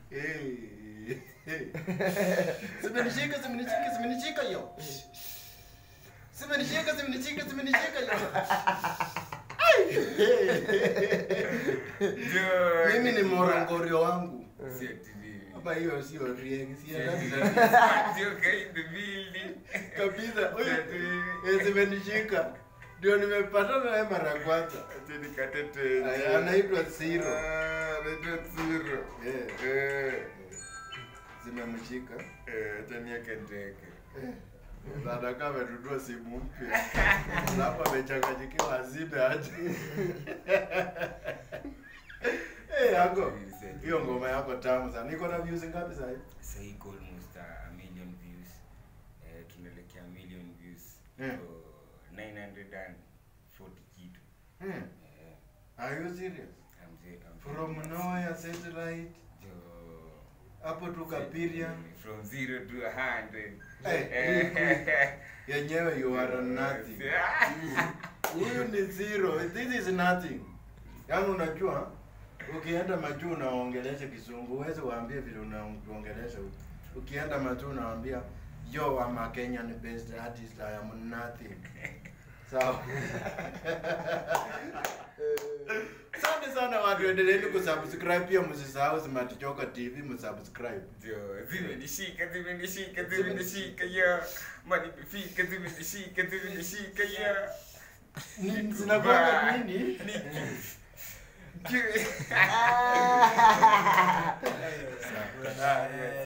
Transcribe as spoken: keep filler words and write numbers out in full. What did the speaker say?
Eh. Simenishika, simenishika, simenishika yo. Simenishika, simenishika, simenishika yo. Mimi ni morongorio wangu. Sio T V. Hapa hiyo sio rieng, sio hata. Sio kai the building. Kabisa. Eh, simenishika. Ndio nimepatana naye mara ya kwanza. Ati nikatete. Anaitwa Zero. Ah, anaitwa Zero. Eh. Eh. Zimemshika. Eh, tania kendeke. Eh. Dada kama tudua simu mpya. Hapo amechanganyikiwa azibe aje. Eh, yako. Hiyo ngoma yako tamu sana. Niko na views ngapi sasa hivi? Sasa iko almost a million views. Eh, tunaelekea million views. Eh. So nine hundred forty kitu. Hmm. Eh. Are you serious? I'm saying I'm From nowhere satellite Jo. hapo tu Kapiria. From zero to a hundred. Eh. Yenyewe you are nothing. Huyu ni zero. This is nothing. Yaani unajua ukienda majuu unaongelesha Kizungu, uweze waambie vile unaongelesha huko. Ukienda majuu unawaambia yo I'm a Kenyan based artist, I am nothing. Sawa. Asante sana watu, endeleeni kusubscribe, pia msisahau Smart Joka T V msubscribe. Jo, zimenishika, zimenishika, zimenishika ya. Mani bifika, zimenishika, zimenishika ya. Ni zinakuwa nini? Ni